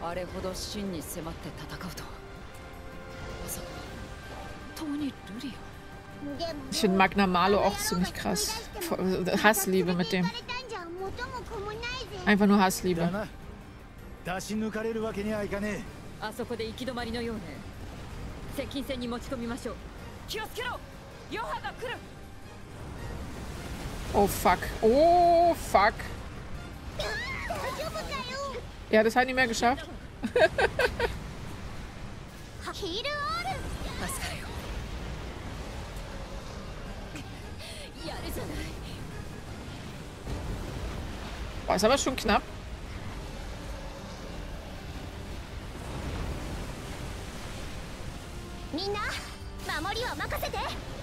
あれほど真に迫って戦うとは。まさか本当にルリア。 Ich finde Magna Malo auch ziemlich krass. Hassliebe mit dem. Einfach nur Hassliebe. 出し抜かれるわけにはいかねえ。あそこで行き止まりのようね。接近戦に持ち込みましょう。気をつけろ。ヨハが来る。 Oh fuck. Oh fuck. Ja, das hat nicht mehr geschafft. やるじゃない。 Boah, ist aber schon knapp. みんな守りは任せて。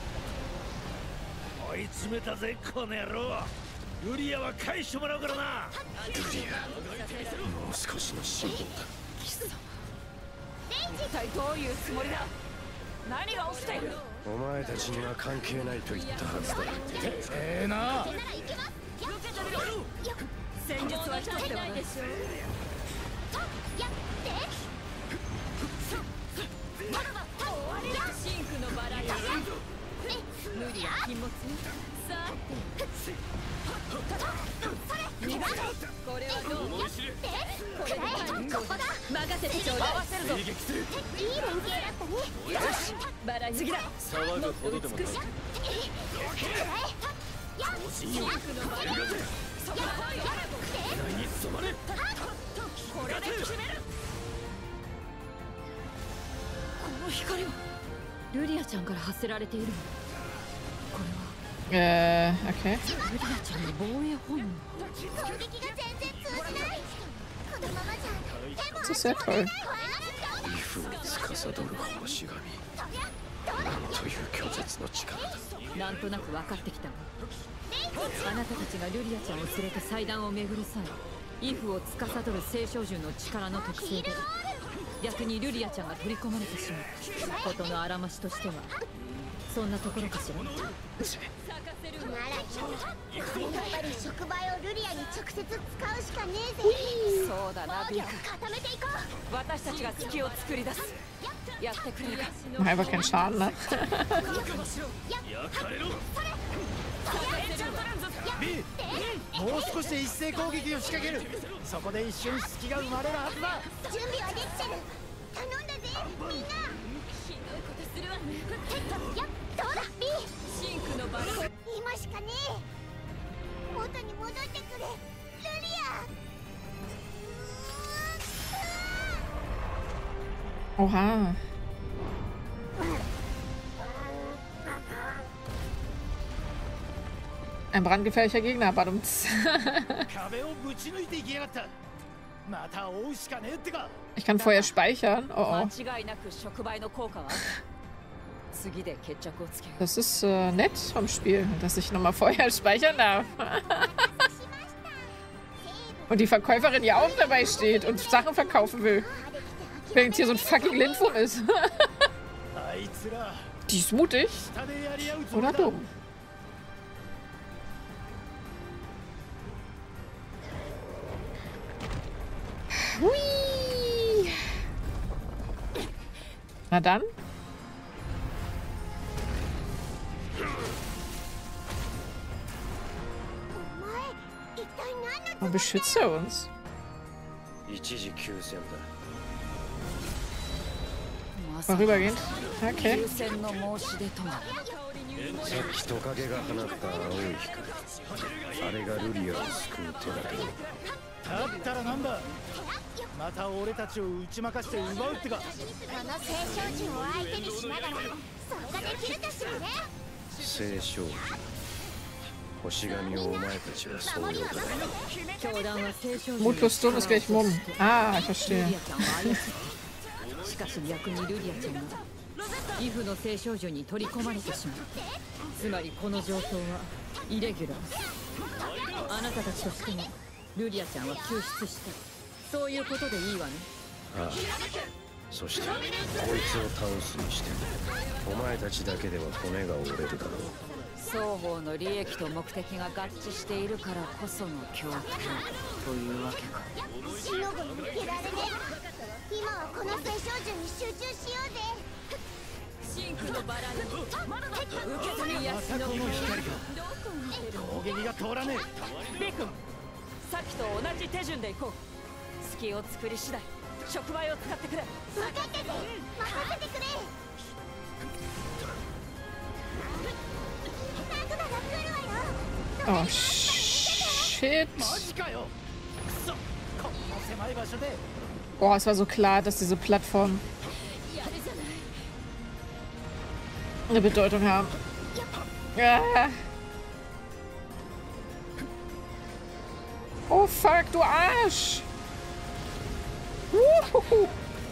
追い詰めたぜこの野郎。ルリアは返してもらうからな。ルリア、もう少しの辛抱だ。 貴様、一体どういうつもりだ。何が起きている。 お前たちには関係ないと言ったはずだ。な。 戦術は一つではないでしょう。シンクのバラや無理や禁物。さてこれはどう。これで任せてちょうだい。合わせるぞ。いい連携だったね。よし、バラ次だ。騒ぐほどでもない。シンクのバラ。これで決める。この光はルリアちゃんから発せられている。これは okay. ルリアちゃんの防衛本能。 攻撃が全然通じない。このままじゃ手も Das ist sehr toll. イフを司る星神。なんという拒絶の力だ。 なんとなく分かってきたわ。あなたたちがルリアちゃんを連れて祭壇を巡る際、イフを司る聖少獣の力の特性で逆にルリアちゃんが取り込まれてしまうことのあらましとしてはそんなところかしら。ならやっぱり触媒をルリアに直接使うしかねえぜ。そうだな、ビーク。固めていこう。私たちが隙を作り出す。やってくれるか。 Einfach kein Schaden, ne? B、もう少しで一斉攻撃を仕掛ける。そこで一瞬隙が生まれるはずだ。 準備はできてる。頼んだぜみんな。ひどいことするわね。やっ、どうだ B。 シンクのバラ。 今しかねえ。元に戻ってくれルリア。 Oha. Ein brandgefährlicher Gegner, badumts. Ich kann vorher speichern. Oh oh. Das ist nett vom Spiel, dass ich nochmal vorher speichern darf. Und die Verkäuferin ja auch dabei steht und Sachen verkaufen will. Während hier so ein fucking Lindwurm ist. Die ist mutig. Oder dumm. Hui. Na dann. Oh, beschütze uns. Vorübergehend. Okay. さっきトカゲが放った青い光、あれがルリアを救う手だけだったらなんだ。また俺たちを打ち負かして奪うってか。この聖少獣を相手にしながらそれができるかしらね。 聖少獣、星神をお前たちはそう呼ぶ。 Mut plus dumm ist gleich Mumm. Ah, ich verstehe. しかし逆にルリアちゃんがイフの聖少女に取り込まれてしまう。つまりこの状況はイレギュラー。あなたたちとしてもルリアちゃんは救出した。そういうことでいいわね。 ああ、そしてこいつを倒すにしてお前たちだけでは骨が折れるだろう。 双方の利益と目的が合致しているからこその共闘というわけか。 死の子に抜けられねえ。 青少女に集中しようぜ。 シンクのバラに受け止めやしのこの光がどこに出る攻撃が通らね B 君、さっきと同じ手順で行こう。隙を作り次第触媒を使ってくれ。 分かったぜ、任せてくれ。マグマが来るわよ。 Oh, shit. マジかよくそこんな狭い場所で Boah, es war so klar, dass diese Plattformen やるじゃない。 eine Bedeutung haben. Ah. Oh fuck, du Arsch! Wuhu.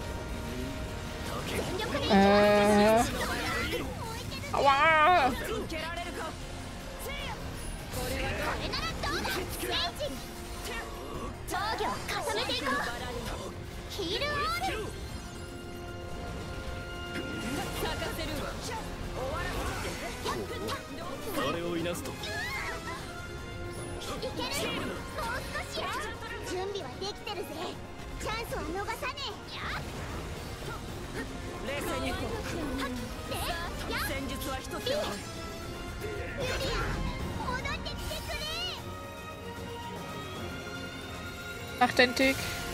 Aua! 受けられるか。これはこれならどうだ。ステージ防御を固めていこう。ヒールオール。 咲かせるわ。 あれをいなすといける。もう少しや。準備はできてるぜ。チャンスは逃さね冷静に行こう。 え。で、やっ戦術は一つではない。 ユリア、戻ってきてくれ。 Nachdentig.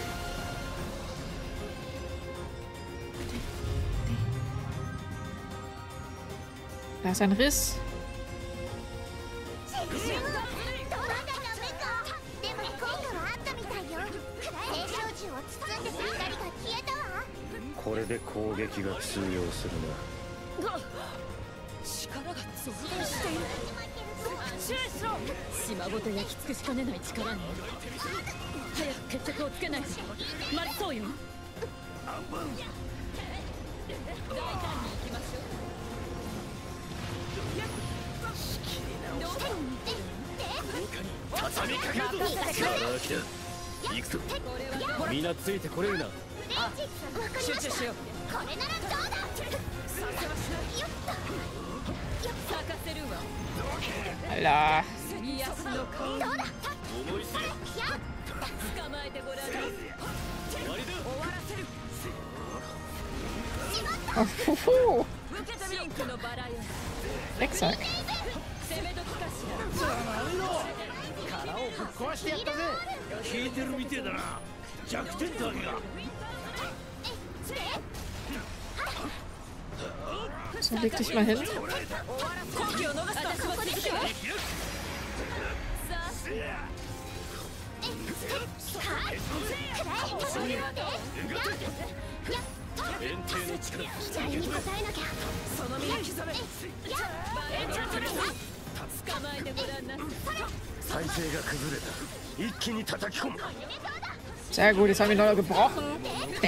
Da ist ein Riss. どうだダメか。でも効果はあったみたいよ。青少獣を包んでた光が消えたわ。 これで攻撃が通用するな力が増大している。注意しろ。島ごと焼き尽くしかねない力に早く決着をつけないとまずそうよ。大胆に行きましょう。 畳みかけるぞ行くぞみんなついてこれるな集中しよう。 これならどうだ。 咲かせるわ。 Alter. 癒しの顔。 どうだ。 思いすぎ捕まえてごらん。終わらせる。 Oh, puhu. 受けたシンクのバラよ。 Exakt. 攻め時かしら。 殻をぶっ壊してやったぜ聞いてるみてえだな弱点だけが So, leg dich mal hin. 好機を逃した。私は続ける。さ遠征の力期待に応えなきゃ。 その身を刻め。エンチャントレス。捕まえてごらんな。 体勢が崩れた一気に叩き込む Sehr gut, jetzt haben wir noch gebrochen.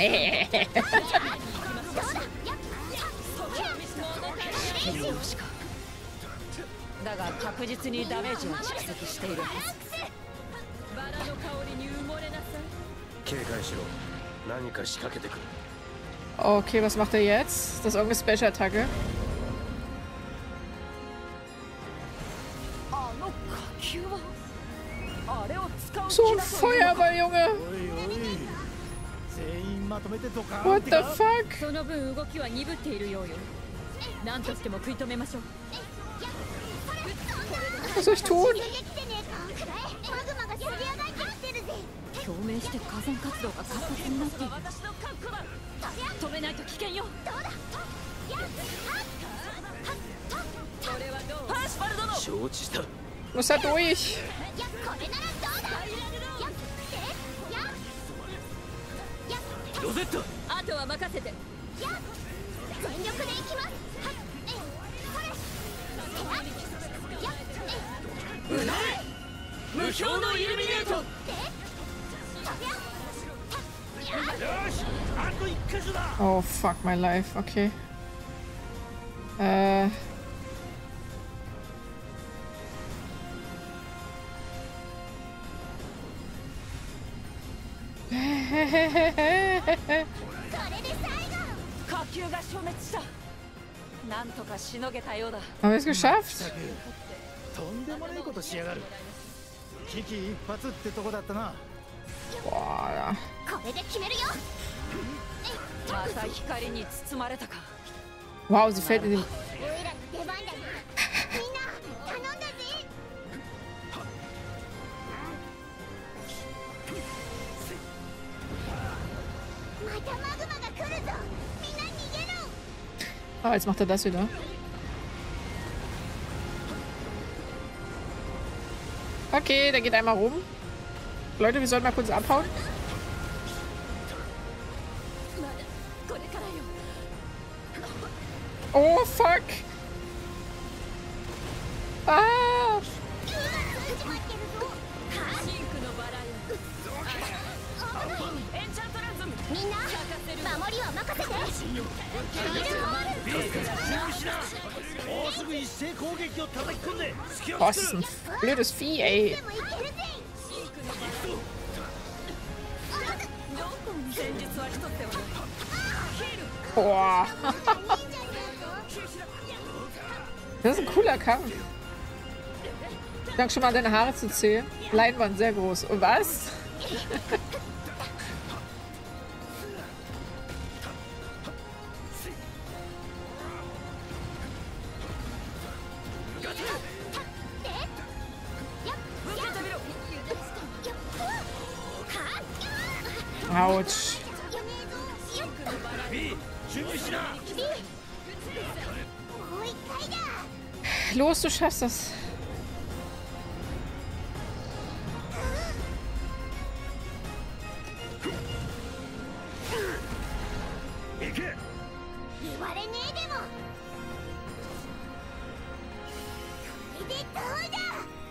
だが確実にダメージを蓄積しているはず。バラの香りに埋もれなさい。 警戒しろ何か仕掛けてくる Okay, was macht er jetzt? Das ist irgendeine Special-Attacke. あの火球はあれを使う So 気 ein だと。 Feuerball, Junge. おいおい全員まとめてドカーン What って the か fuck? その分動きは鈍っているようよ。何としても食い止めましょう。 Was soll ich tun? 出てきてねえか。マグマがすり上がってきてるぜ。 共鳴して火山活動が活発になっている。止めないと危険よ。それはどう？ハーシュバル殿。 承知した Muss er durch. これならどうだ。 ロゼットあとは任せて。 全力でいきます。 無表のイルミネート。 よしあと一箇所だ Oh, fuck my life. Okay. Äh. 火球が消滅した。なんとかしのげたようだ。 Haben wir es geschafft? とんでもねえことしやがる危機一髪ってとこだったな Boah. これで決めるよ。 任光に包まれたか。 Wow, sie fällt in den... おいらの出番だな。みんな頼んだぜ。またマグマが来るぞ。みんな逃げろ。 Ah, jetzt macht er das wieder. Okay, der geht einmal rum. Leute, wir sollten mal kurz abhauen. これからよ。 Oh, fuck. Ah. シンクのバラよ。エンチャントランズム。 みんな守りは任せて。ヒールホール。 もうすぐ一斉攻撃を叩き込んで隙を Boah, 作 ist る ein blödes Vieh, ey. でもいけるぜ。 戦術は一つではない。 Boah. いいんじゃねえ Das ist ein cooler Kampf. Dank schon mal deine Haare zu zählen. Leinwand sehr groß. Und was? Autsch. B 準備しな。 もう一回だ。 Los, du schaffst das. 行け。 言われねえでも。これでどうだ。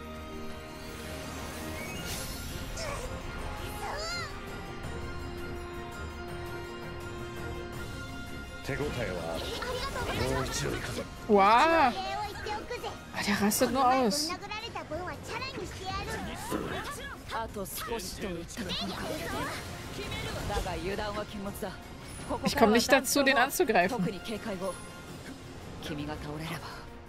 手応えはありがとうございもうます。 一度行くぞ。 Wow. 礼を言っておくぜ。 Ah, der rastet nur 前ぶん aus. 殴られた分はチャラにしてやる。 あと少しと言ったところか。だが油断は禁物だ。 Ich komme nicht dazu, den anzugreifen. 特に警戒を。君が倒れれば。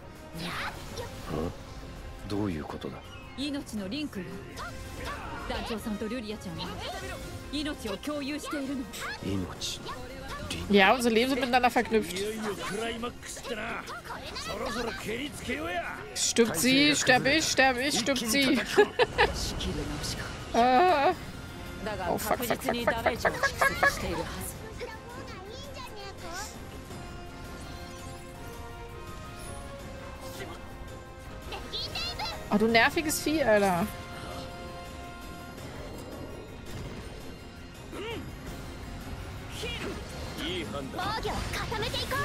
どういうことだ。 命のリンクよ。団長さんとリュリアちゃんは命を共有しているの。 命。 Ja, unsere Leben sind miteinander verknüpft. いよいよクライマックスってな。そろそろ蹴りつけようや。 Stirbt sie, sterbe ich, stirbt sie. 仕切り直しか。 Ah. だが Oh, fuck, 確 fuck, 実に fuck, ダ fuck, メー fuck, ジを fuck, 蓄 fuck, 積しているはず。 その方がいいんじゃねえか。レギンデイブ。 Oh, du nerviges Vieh, Alter. いい判断。 防御を固めていこう。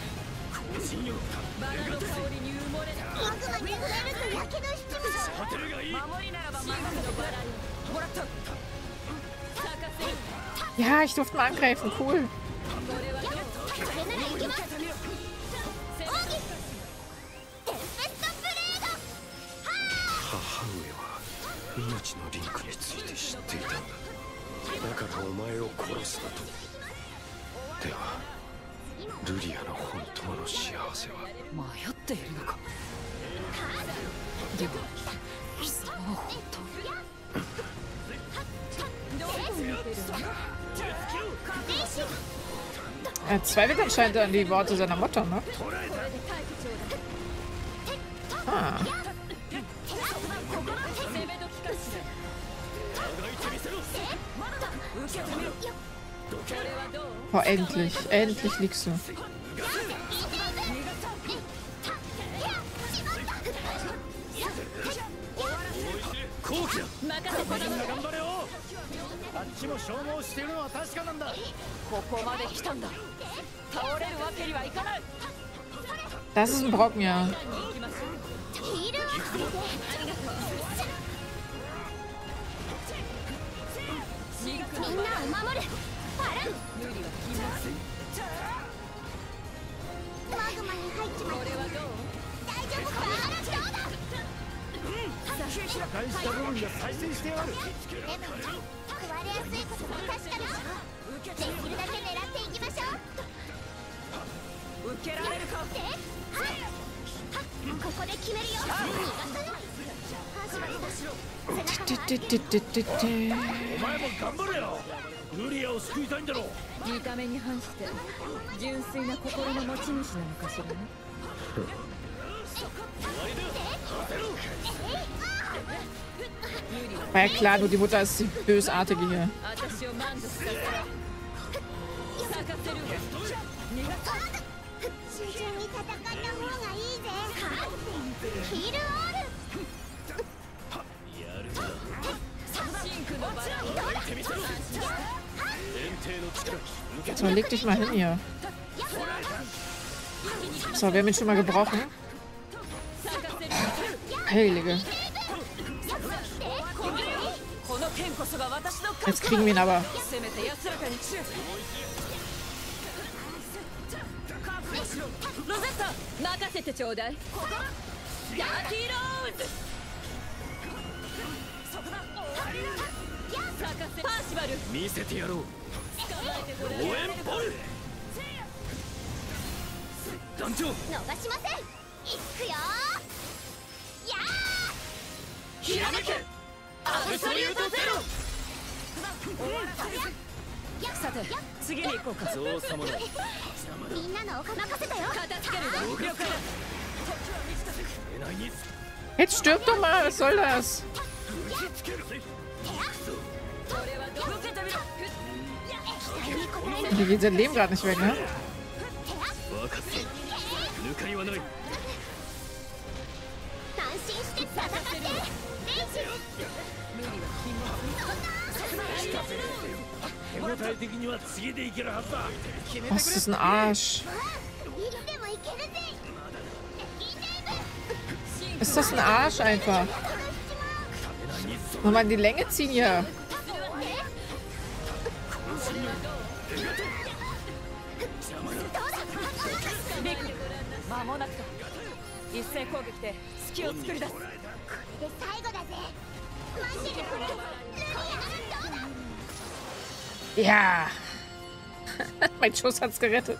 バラの香りに埋もれな。 マグマに触れるとやけどしちまう。 ホテルがいい。 守りならばマグマのバラよ。もらった。咲かせる。 Ja, ich durfte mal angreifen. Cool. これはどう？ それなら行きます。奥義。テンペストブレード。 母上は命のリンクについて知っていたんだ。だからお前を殺すだと。ではルリアの本当の幸せは。 迷っているのか。でも貴様は本当どこに行ってるの？ Er zweifelt anscheinend an die Worte seiner Mutter, ne? Ah. Oh, endlich. Endlich liegst du. Das ist ein Brocken, ja. ルリアを救いたいんだろう。 見た目に反して純粋な心の持ち主なのかしらね。 War ja klar, nur die Mutter ist die Bösartige hier. 私を満足させろ。咲かせるわ。 主順に戦った方がいいぜ。ヒールオール。 やるな。 シンクのバラをやってみせろ。連帝の力。 So, leg dich mal hin hier. So, wir haben ihn schon mal gebrochen. Heilige. Jetzt kriegen wir ihn aber. ロゼッタ、任せてちょうだい。ダーティーローズ。パーシバル。 見せてやろう。応援ボール。団長。 逃しません。いくよ。やー。 ひらめけ。アブソリュートゼロ。 さて、次に行こうか。 ゾウ様の。 みんなのお任せだよ。 片付けるわ。了解だ。 Jetzt stirb doch mal, was soll das? Die geht sein Leben gerade nicht weg, ne? Was ist ein Arsch? Ist das ein Arsch einfach? Nochmal in die Länge ziehen hier. Ja. Mein Schuss hat's gerettet.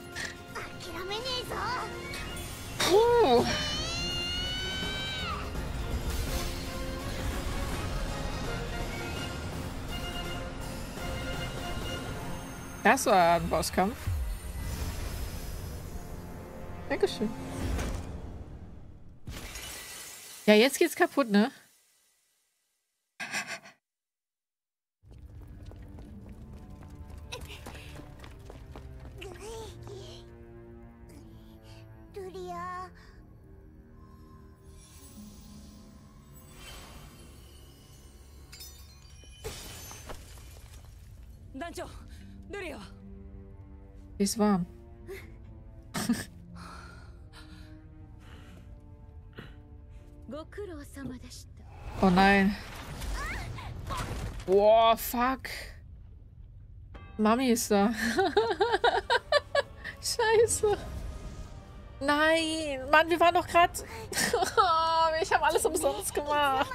Puh. Das war ein Bosskampf. Dankeschön. Ja, jetzt geht's kaputt, ne? Luria. 団長、ルリア。 Ist warm. Oh nein. Boah, fuck. Mami ist da. Scheiße. Nein. Mann, wir waren doch gerade... Ich habe alles umsonst gemacht.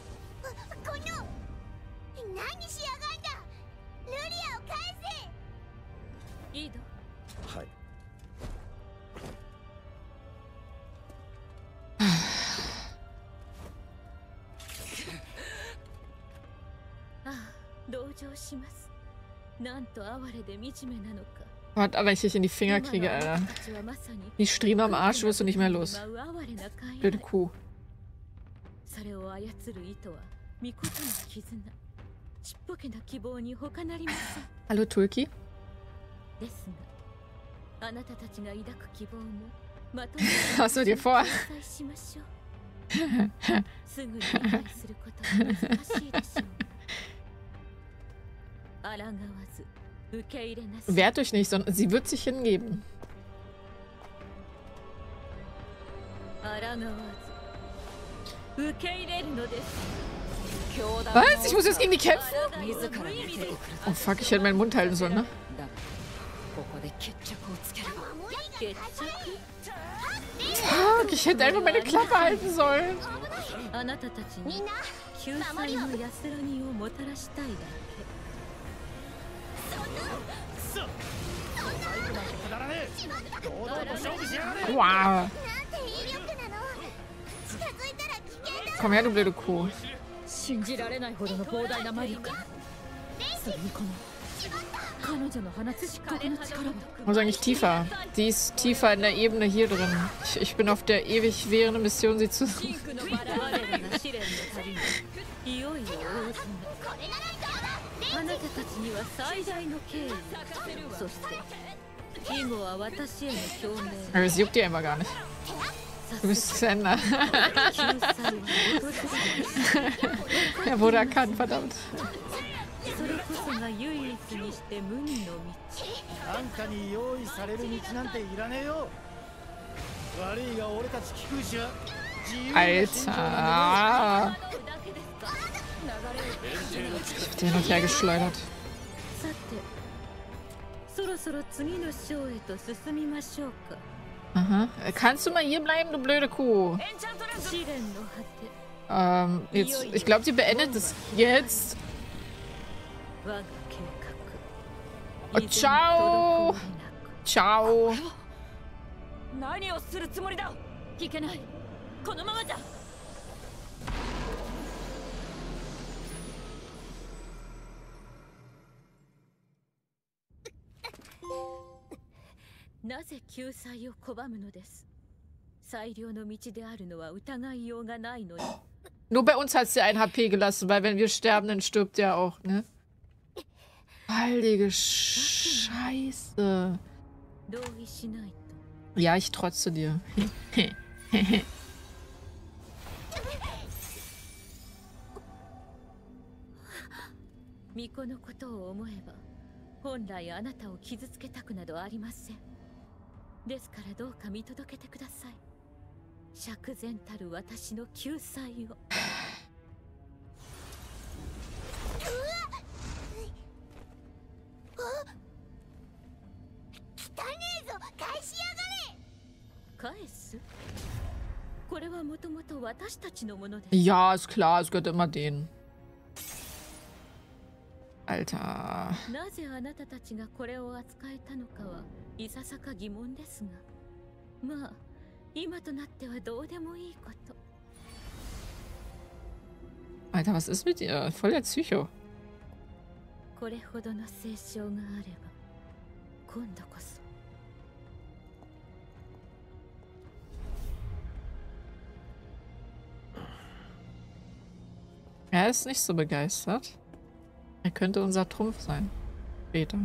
Gott, aber ich dich in die Finger kriege, Alter. Die Striemen am Arsch wirst du nicht mehr los. Blöde Kuh. Hallo, Tulki. Was hast du dir vor? Wehrt euch nicht, sondern sie wird sich hingeben. Was? Ich muss jetzt gegen die kämpfen? Oh fuck, ich hätte meinen Mund halten sollen, ne? Fuck, ich hätte einfach meine Klappe halten sollen. Wow. Komm her, du blöde Kuh. Muss eigentlich tiefer. Die ist tiefer in der Ebene hier drin. Ich bin auf der ewig währenden Mission, sie zu suchen. Aber es juckt dir immer gar nicht. Du bist Xander. Er wurde erkannt, verdammt. あんたに用意される道なんていらねえよ。悪いが俺たち菊石は自由な心情なんだ。 Alter. Ich hab den hin und her geschleudert. そろそろ次の章へと進みましょうか。 Aha. Kannst du mal hier bleiben, du blöde Kuh? Jetzt, ich glaube, sie beendet es jetzt. Oh, ciao. Ciao. 何をするつもりだ。 いけない。このままじゃ。なぜ救済を拒むのです。最良の道であるのは疑いようがないのに。 Nur bei uns hat sie ein HP gelassen, weil wenn wir sterben, dann stirbt der auch, ne? Heilige Scheiße. Ja, ich trotze dir. 巫女のことを思えば、本来あなたを傷つけたくなどありません。ですからどうか見届けてください。釈然たる私の救済を。 汚ねえぞ、返しやがれ。 返す？これはもともと私たちのものです。 Ja, ist klar, es gehört immer denen. Alter. なぜあなたたちがこれを扱えたのかはいささか疑問ですが、まあ今となってはどうでもいいこと。 Alter, was ist mit ihr? Voll der Psycho. これほどの清少があれば、今度こそ。 Er ist nicht so begeistert. Er könnte unser Trumpf sein. Später.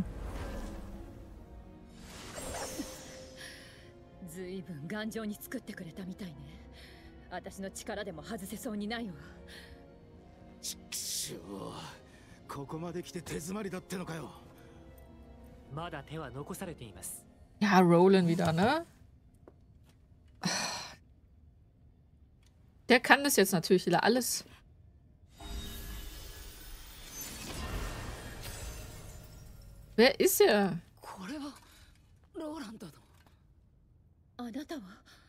ずいぶん頑丈に作ってくれたみたいね。私の力でも外せそうにないわ。 ちくしょう、ここまで来て手詰まりだってのかよ。 まだ手は残されています。 Ja, Roland wieder, ne? Der kann das jetzt natürlich wieder alles. Wer ist er? これはローランドの。 あなたは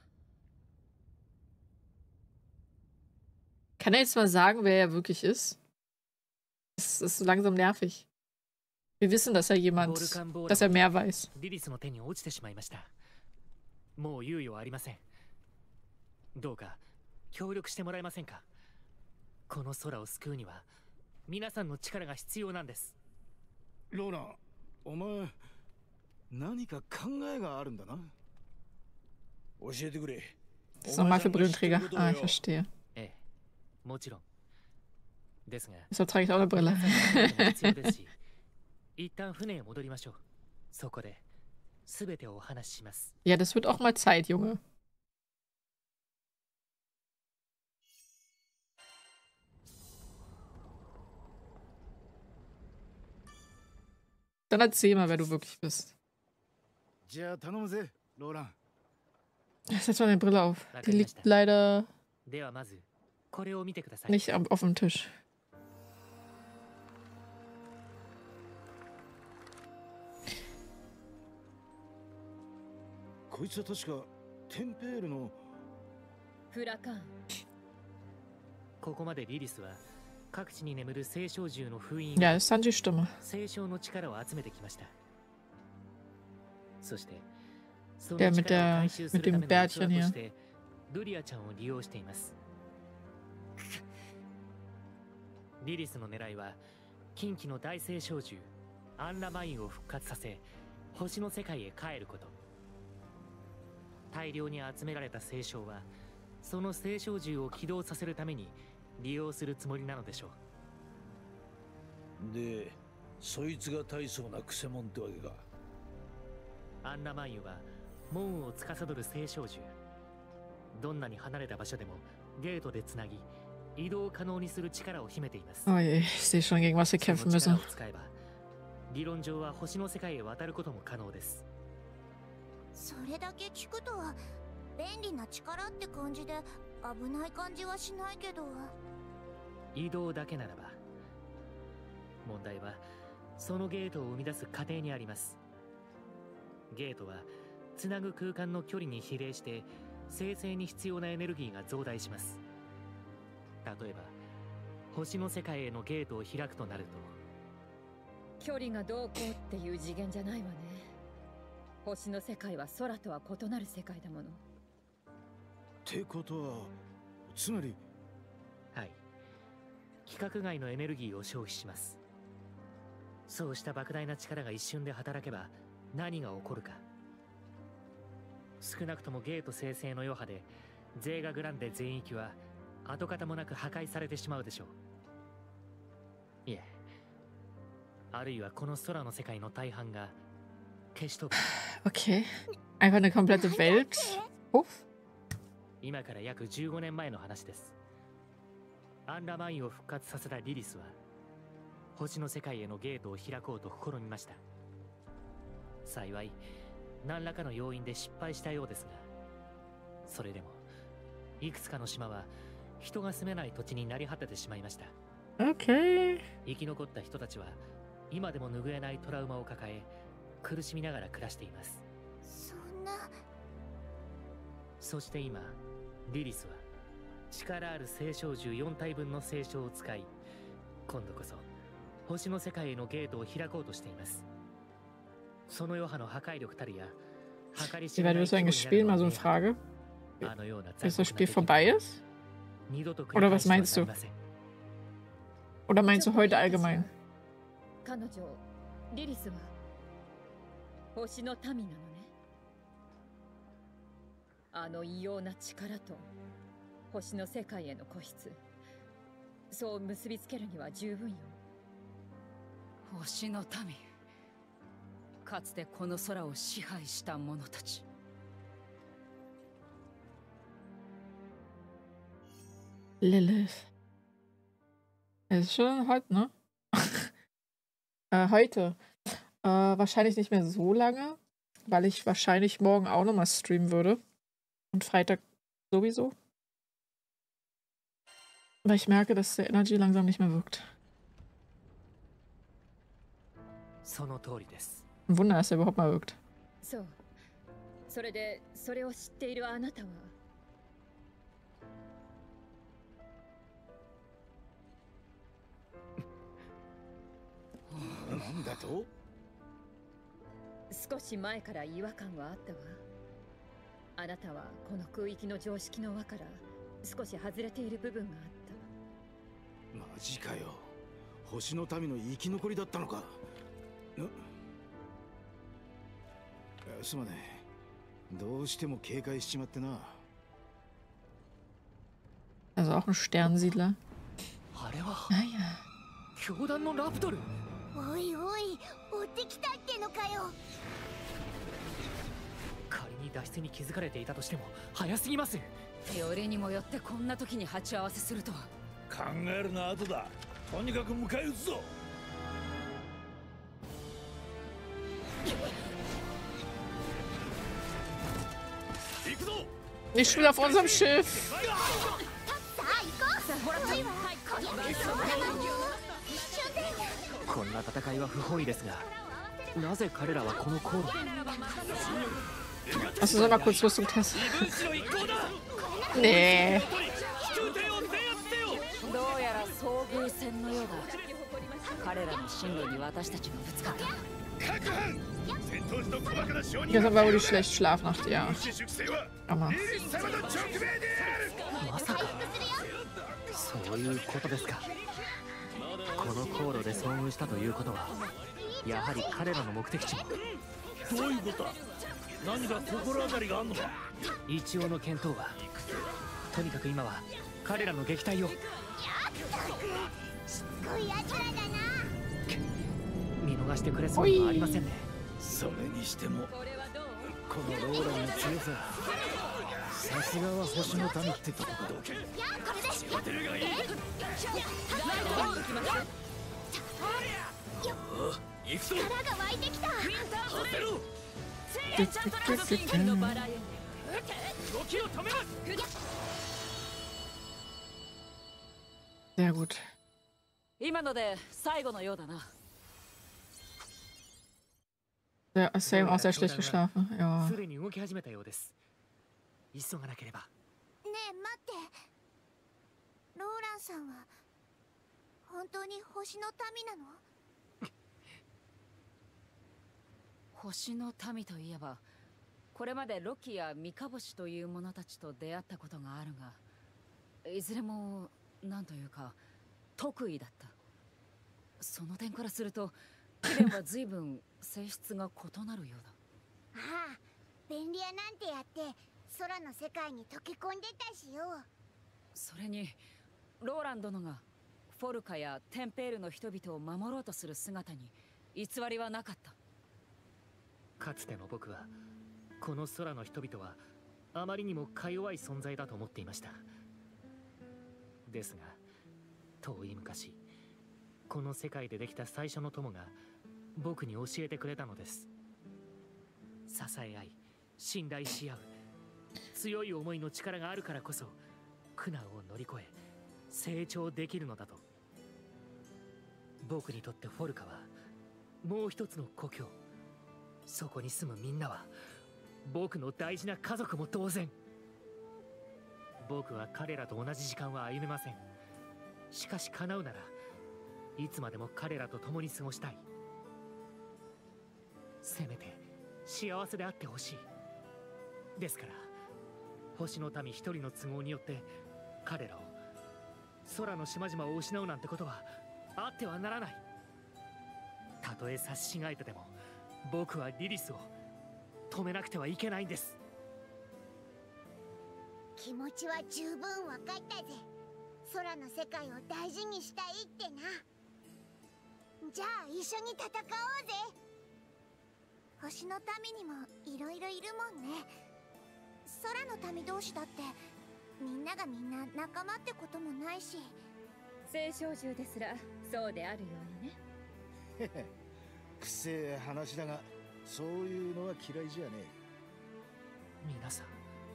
Kann er jetzt mal sagen, wer er wirklich ist? Das ist so langsam nervig. Wir wissen, dass er dass er mehr weiß. リリスの手に落ちてしまいました。もう猶予はありません。どうか協力してもらえませんか。この空を救うには皆さんの力が必要なんです。 ローラン、お前何か考えがあるんだな。教えてくれ。 Das ist normal für Brillenträger. Ah, ich verstehe. ええ、もちろん。ですが、 Deshalb trage ich auch eine Brille. 一旦船へ戻りましょう。そこで全てをお話しします。 Ja, das wird auch mal Zeit, Junge. Dann erzähl mal, wer du wirklich bist. じゃあ頼むぜ、ローラン。 Setz mal deine Brille auf. Die liegt leider ではまずこれを見てください。 nicht auf dem Tisch. こいつは確かテンペールのフラカン。 ここまでリリスは各地に眠る聖少獣の封印 Ja, das ist Sanjis Stimme. 聖少の力を集めてきました。そしてその Der mit 力を回収するための dem Bärtchen 器と hier. してルリアちゃんを利用しています。リリスの狙いは近畿の大聖少獣アンラマインを復活させ星の世界へ帰ること。大量に集められた聖将はその聖将銃を起動させるために利用するつもりなのでしょう。で、そいつが大層なクセモンってわけか。 アンラマインは門を司る聖将銃。どんなに離れた場所でもゲートでつなぎ移動可能にする力を秘めています。 Oh je, ich sehe schon, gegen was wir kämpfen müssen. 使えば理論上は星の世界へ渡ることも可能です。 それだけ聞くとは便利な力って感じで危ない感じはしないけど。 移動だけならば。問題はそのゲートを生み出す過程にあります。ゲートはつなぐ空間の距離に比例して生成に必要なエネルギーが増大します。例えば星の世界へのゲートを開くとなると、 距離がどうこうっていう次元じゃないわね。星の世界は空とは異なる世界だもの。 ってことはつまり、 はい、規格外のエネルギーを消費します。そうした莫大な力が一瞬で働けば何が起こるか。少なくともゲート生成の余波でゼーガグランデ全域は跡形もなく破壊されてしまうでしょう。いえ、あるいはこの空の世界の大半が消し飛ぶ。 Okay. Einfach eine komplette Welt. Uff. 今から約15年前の話です。アンラマインを復活させたリリスは星の世界へのゲートを開こうと試みました。幸い何らかの要因で失敗したようですが、それでもいくつかの島は人が住めない土地になり果ててしまいました。 Okay. 生き残った人たちは今でも拭えないトラウマを抱え苦しみながら暮らしています。 そんな。 そして今リリスは力ある聖将銃4体分の聖書を使い、今度こそ星の世界へのゲートを開こうとしています。その余波の破壊力たるや計り知 Wie れ weit ない wirst du eigentlich spielen? Mal so eine Frage. あのような Bis das Spiel vorbei ist? Oder was meinst du? Oder meinst du heute allgemein? 彼女リリスは星の民なのね。あの異様な力と星の世界への固執、そう結びつけるには十分よ。 星の民、かつてこの空を支配した者たち。 Lilith. Es ist schon heute, ne? Heute. Wahrscheinlich nicht mehr so lange, weil ich wahrscheinlich morgen auch nochmal streamen würde. Und Freitag sowieso. Weil ich merke, dass der Energy langsam nicht mehr wirkt. その通りです。 Ein Wunder, dass er überhaupt mal wirkt. そう。それでそれを知っているあなたは。 なんだと？ 少し前から違和感はあったわ。あなたはこの空域の常識の輪から少し外れている部分があった。 マジかよ。星の民の生き残りだったのか。すまねえ。どうしても警戒しちまってな。 Also auch ein Sternsiedler. あれは。 Naja. 教団のラプトル。 おいおい、追ってきたってのかよ。 仮に脱出に気づかれていたとしても早すぎます。 よりにもよってこんな時に鉢合わせするとは。 考えるの後だ。とにかく迎え撃つぞ。行くぞ。 Nicht schon auf unserem Schiff. こんな戦いは不本意ですが、なぜ彼らはこの航路？ Hast du so mal kurz Rüstungstest? Nee. どうやら遭遇戦のようだ。彼らの進路に私たちがぶつかった。 Gestern war wohl die schlechte Schlafnacht, ja. Aber. まさかそういうことですか。この航路で遭遇したということはやはり彼らの目的地も。 どういうことだ。何か心当たりがあんのか。 一応の見当は、とにかく今は彼らの撃退を。 しつこいやつらだな。 見逃してくれそうにはありませんね。 それにしてもこれはどう？ このローラの強さ、さすがは星の民ってとこか。 行くぞ。 力が湧いてきた。 動きを止めます。 Sehr gut. 今ので最後のようだな。 Der Sam auch sehr schlecht geschlafen. Ja. すでに動き始めたようです。急がなければ。 ねえ待って。ローランさんは本当に星の民なの？ 星の民といえば、これまでロキやミカボシという者たちと出会ったことがあるが、いずれもなんというか得意だった。その点からするとキレンは随分性質が異なるようだ。 ああ、便利屋なんてやって空の世界に溶け込んでたしよ。 それにローラン殿がフォルカやテンペールの人々を守ろうとする姿に偽りはなかった。 かつての僕はこの空の人々はあまりにもか弱い存在だと思っていました。ですが遠い昔、この世界でできた最初の友が僕に教えてくれたのです。支え合い信頼し合う強い思いの力があるからこそ苦難を乗り越え成長できるのだと。僕にとってフォルカはもう一つの故郷。そこに住むみんなは僕の大事な家族も同然。僕は彼らと同じ時間は歩めません。しかし叶うならいつまでも彼らと共に過ごしたい。せめて幸せであってほしい。ですから星の民一人の都合によって彼らを、空の島々を失うなんてことはあってはならない。たとえ差し違えてでも僕はリリスを止めなくてはいけないんです。 気持ちは十分わかったぜ。空の世界を大事にしたいってな。じゃあ一緒に戦おうぜ。星の民にもいろいろいるもんね。空の民同士だってみんながみんな仲間ってこともないし。 聖少獣ですらそうであるようにね。 くせえ話だが、そういうのは嫌いじゃねえ。 皆さん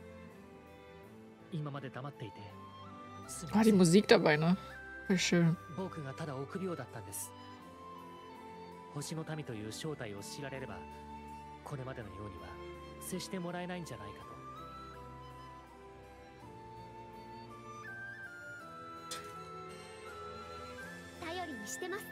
今まで黙っていてすみ Ah, ませ die ん。 Musik dabei, ne? Voll schön. 僕がただ臆病だったんです。星の民という正体を知られればこれまでのようには接してもらえないんじゃないかと。 頼りにしてます。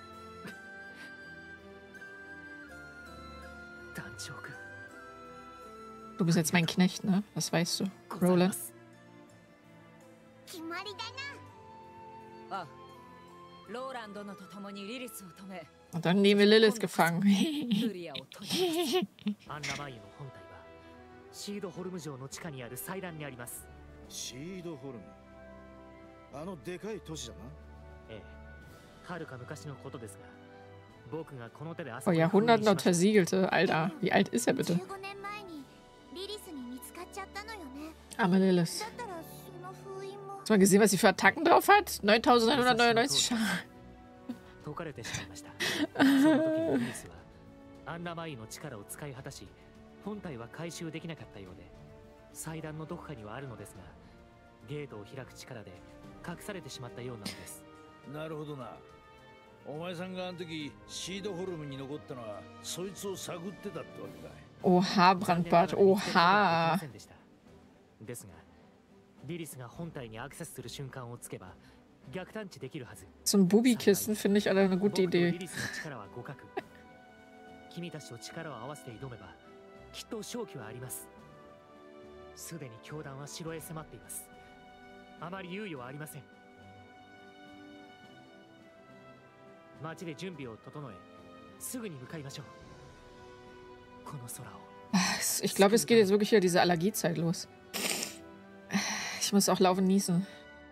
団長君、 Du bist jetzt mein Knecht, ne? Das weißt du. ございま Roland. す。 決まりだな。 ああ、ローラン殿と共にリリスを止め、 Und dann nehmen wir Lilith gefangen. ルリアを取りアンナマイユの本体はシードホルム城の地下にある祭壇にあります。 シードホルム、あのでかい都市だな。 ええ、はるか昔のことですが、僕がこの手で Vor Jahrhunderten und versiegelte. Alter, wie alt ist er bitte? 15年前にリリスに見つかっちゃったのよね。 Arme Lilith. だったらその封印も。 Hast du mal gesehen, was sie für Attacken drauf hat? 9999 Schaden. 解かれてしまいました。その時にリリスはアンナマイユの力を使い果たし、本体は回収できなかったようで、祭壇のどこかにはあるのですが、ゲートを開く力で隠されてしまったようなのです。 なるほどな。お前さんがあの時シードホルムに残ったのはそいつを探ってたってわけかい。 Oha, Brandbart. Oha. ですが、リリスが本体にアクセスする瞬間をつけば逆探知できるはず。 So ein Bubi-Kissen finde ich alle eine 僕 gute とリ Idee. リスの力は互角。君たちと力を合わせて挑めばきっと勝機はあります。すでに教団は城へ迫っています。あまり猶予はありません。町で準備を整え、 すぐに向かいましょう。この空を。 Ich glaube, es geht jetzt wirklich wieder diese Allergiezeit los. Ich muss auch laufend niesen.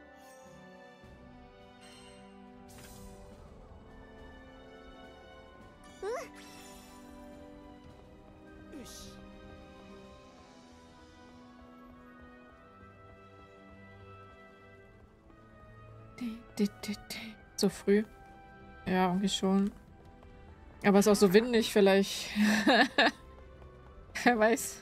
So früh. Ja, irgendwie schon. Aber es ist auch so windig vielleicht. Wer weiß.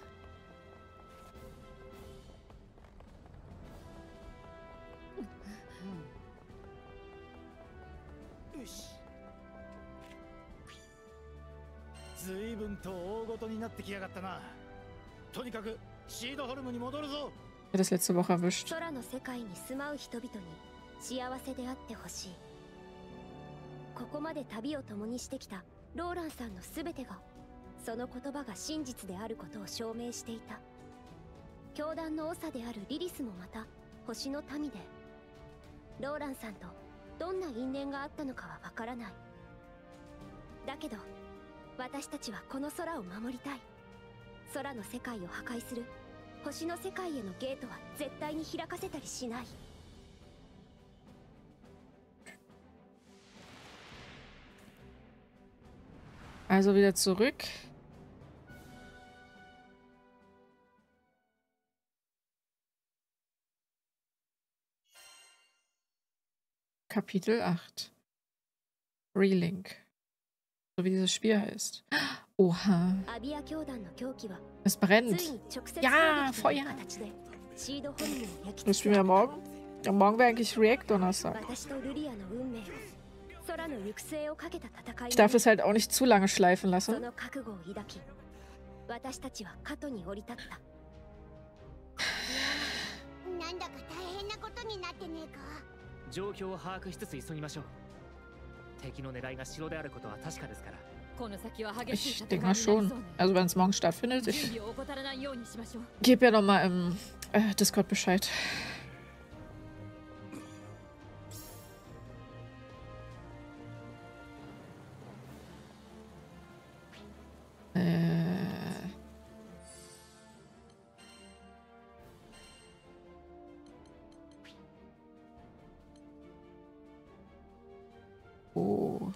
Das letzte Woche erwischt. 幸せであってほしい。ここまで旅を共にしてきたローランさんのすべてがその言葉が真実であることを証明していた。教団の長であるリリスもまた星の民で、ローランさんとどんな因縁があったのかはわからない。だけど私たちはこの空を守りたい。空の世界を破壊する星の世界へのゲートは絶対に開かせたりしない。 Also wieder zurück. Kapitel 8. Relink. So wie dieses Spiel heißt. Oha. Es brennt. Ja, Feuer. Das spielen wir morgen. Ja, morgen wäre eigentlich React-Donnerstag. Ich darf es halt auch nicht zu lange schleifen lassen. Ich denke mal schon. Also wenn es morgen stattfindet, ich gebe ja nochmal im Discord Bescheid. Oh.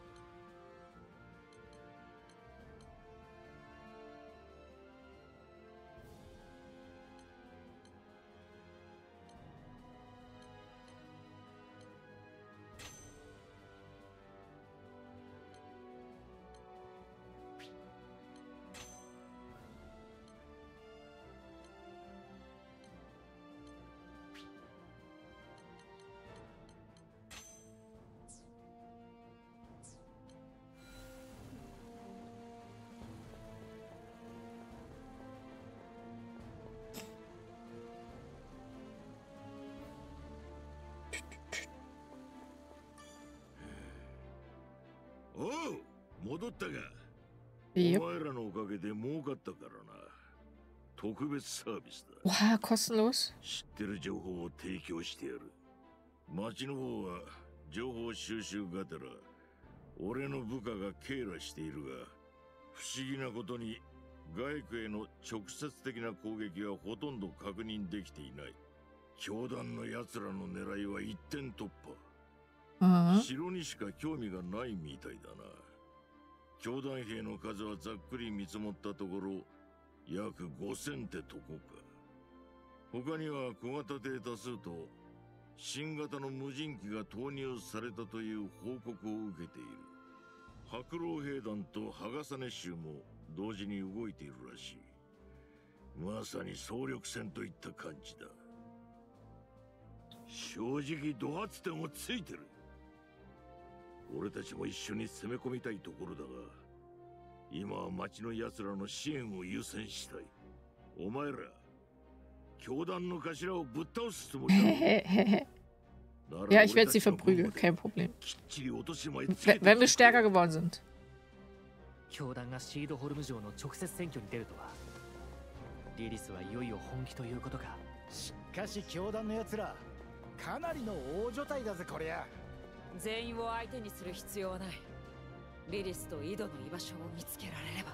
Wow, kostenlos. 知ってる情報を提供してやる。町の方は情報収集がてら俺の部下が警らしているが、不思議なことに外区への直接的な攻撃はほとんど確認できていない。教団の奴らの狙いは一点突破。城にしか興味がないみたいだな。教団兵の数はざっくり見積もったところ約5000ってとこか。他には小型艇多数と新型の無人機が投入されたという報告を受けている。白老兵団とハガサネ州も同時に動いているらしい。まさに総力戦といった感じだ。正直ド発点をついてる。俺たちも一緒に攻め込みたいところだが、今は町の奴らの支援を優先したい。お前ら教団の頭をぶっ倒すつもりだ。 Ja, ich werde sie verprügeln, kein Problem. Wenn wir stärker geworden sind. 教団がシードホルム城の直接選挙に出るとは、リリスはいよいよ本気ということか。 しかし教団の奴らかなりの大所帯だぜこりゃ。 全員を相手にする必要はない。 リリスと井戸の居場所を見つけられれば。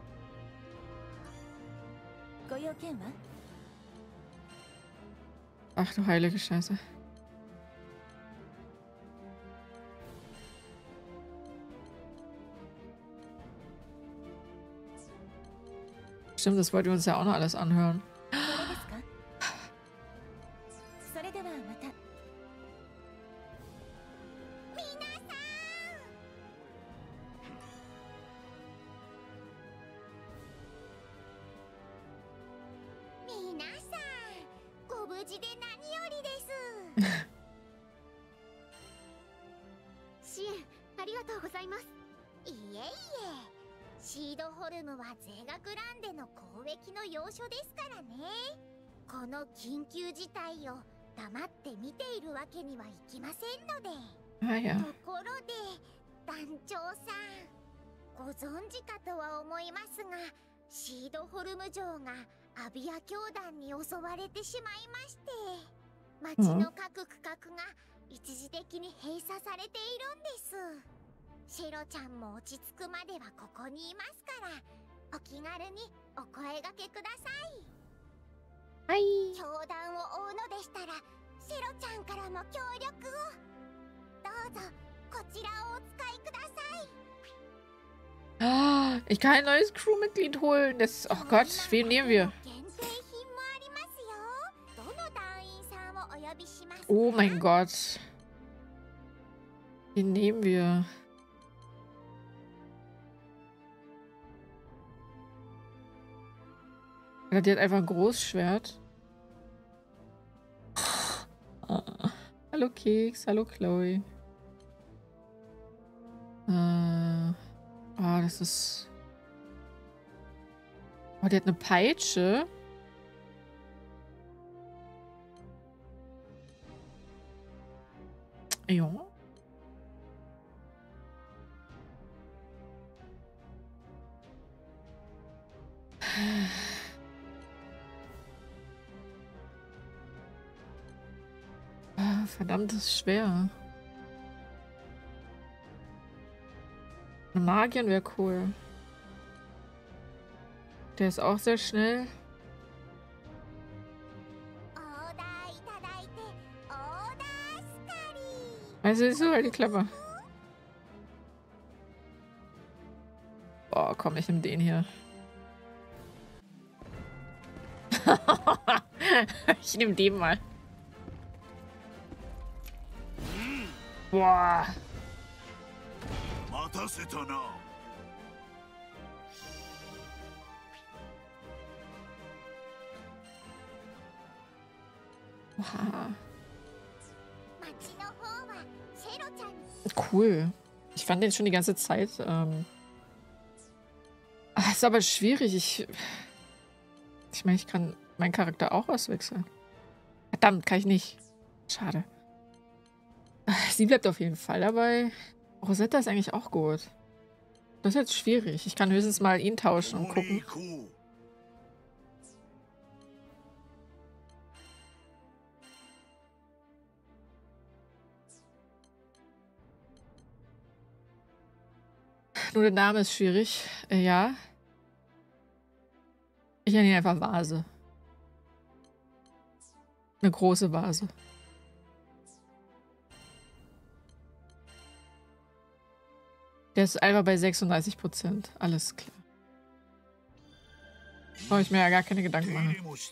ご用件は？ Ach du heilige Scheiße. Stimmt, das wollten wir uns ja auch noch alles anhören. この緊急事態を黙って見ているわけにはいきませんので。ところで団長さん、ご存知かとは思いますが、シードホルム城がアビア教団に襲われてしまいまして、町の各区画が一時的に閉鎖されているんです。シェロちゃんも落ち着くまではここにいますから、お気軽にお声掛けください。はい。教団を追うのでしたら、シェロちゃんからも協力を。どうぞ、こちらをお使いください。 Ah, ich kann ein neues Crewmitglied holen. Das, oh Gott, wen nehmen wir? Oh mein Gott. Wen nehmen wir? Ja, die hat einfach ein Großschwert. Hallo Keks, hallo Chloe. Ah, das ist... Oh, die hat eine Peitsche. Ja. Verdammt, das ist schwer. Eine Magierin wäre cool. Der ist auch sehr schnell. Also ist so halt die Klappe. Boah, komm, ich nehme den hier. Ich nehme den mal. Boah. Wow. Cool. Ich fand den schon die ganze Zeit. Ist aber schwierig. Ich meine, ich kann meinen Charakter auch auswechseln. Verdammt, kann ich nicht. Schade. Sie bleibt auf jeden Fall dabei. Rosetta ist eigentlich auch gut. Das ist jetzt schwierig. Ich kann höchstens mal ihn tauschen und gucken. Nur der Name ist schwierig. Ja. Ich nenne ihn einfach Vase. Eine große Vase. Der ist einfach bei 36%. Alles klar. Brauche ich mir ja gar keine Gedanken machen.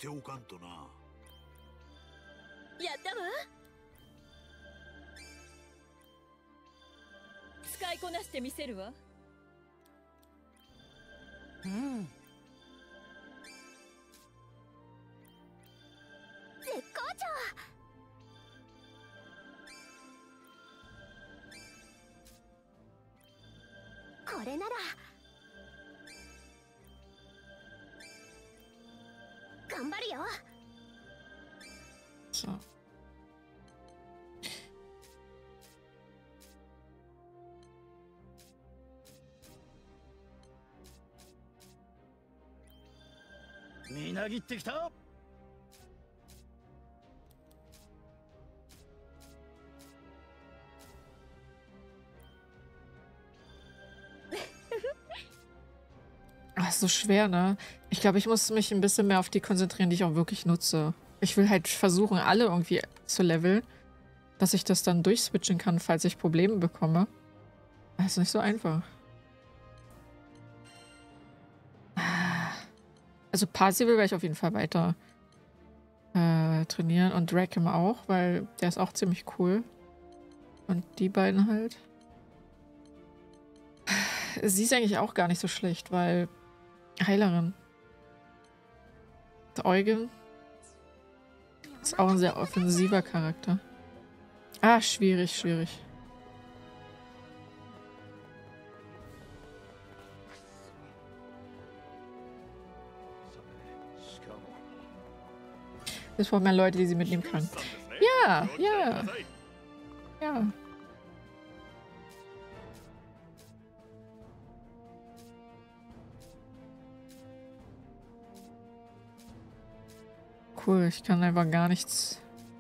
So. so schwer, ne? Ich glaube, ich muss mich ein bisschen mehr auf die konzentrieren, die ich auch wirklich nutze. Ich will halt versuchen, alle irgendwie zu leveln, dass ich das dann durchswitchen kann, falls ich Probleme bekomme. Das ist nicht so einfach. Also Parzival werde ich auf jeden Fall weiter trainieren und Rackham auch, weil der ist auch ziemlich cool. Und die beiden halt. Sie ist eigentlich auch gar nicht so schlecht, weil Heilerin. Eugen ist auch ein sehr offensiver Charakter. Ah, schwierig, schwierig. Es braucht mehr Leute, die sie mitnehmen kann. Ja, ja. Ja. Cool, ich kann einfach gar nichts.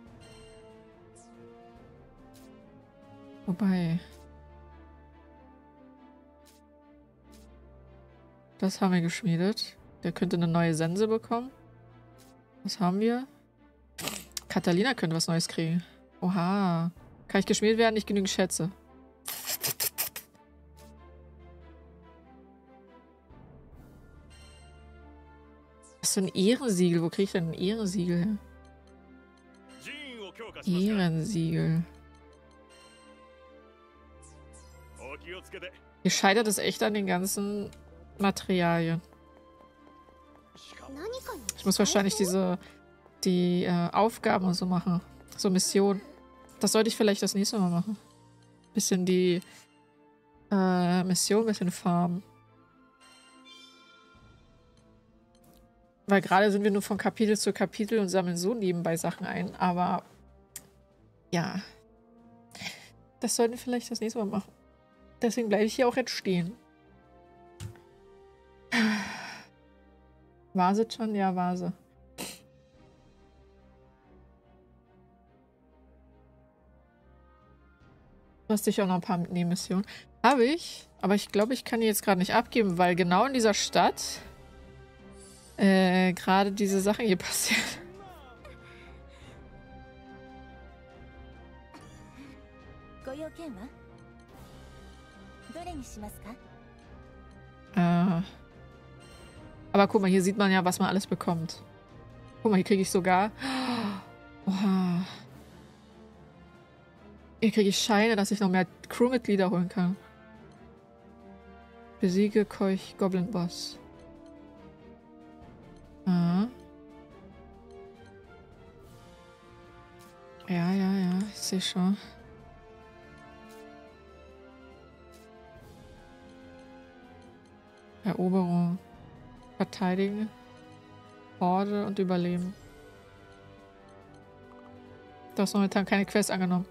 Wobei. Das haben wir geschmiedet. Der könnte eine neue Sense bekommen. Was haben wir? Catalina könnte was Neues kriegen. Oha. Kann ich geschmiedet werden? Nicht genügend Schätze. Was für ein Ehrensiegel? Wo kriege ich denn ein Ehrensiegel her? Ehrensiegel. Hier scheitert es echt an den ganzen Materialien. Ich muss wahrscheinlich die Aufgaben und so machen. So Missionen. Das sollte ich vielleicht das nächste Mal machen. Bisschen die Mission, bisschen farmen. Weil gerade sind wir nur von Kapitel zu Kapitel und sammeln so nebenbei Sachen ein. Aber ja. Das sollten wir vielleicht das nächste Mal machen. Deswegen bleibe ich hier auch jetzt stehen. Vase schon? Ja, Vase. Du hast dich auch noch ein paar Nebenmissionen. Habe ich, aber ich glaube, ich kann die jetzt gerade nicht abgeben, weil genau in dieser Stadt gerade diese Sachen hier passieren. Aber guck mal, hier sieht man ja, was man alles bekommt. Guck mal, hier kriege ich sogar... Oha. Hier kriege ich Scheine, dass ich noch mehr Crewmitglieder holen kann. Besiege Keuch Goblin Boss. Ah. Ja, ich sehe schon. Eroberung. Verteidigen. Horde und Überleben. Du hast momentan keine Quest angenommen.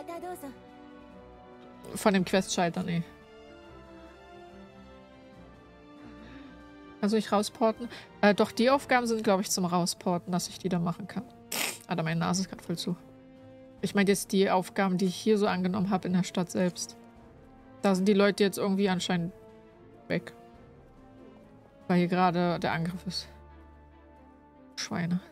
Von dem Quest-Schalter, nee. Also ich rausporten? Doch, die Aufgaben sind, glaube ich, zum Rausporten, dass ich die dann machen kann. Alter, meine Nase ist gerade voll zu. Ich meine jetzt die Aufgaben, die ich hier so angenommen habe in der Stadt selbst. Da sind die Leute jetzt irgendwie anscheinend weg. Weil hier gerade der Angriff ist. Schweine.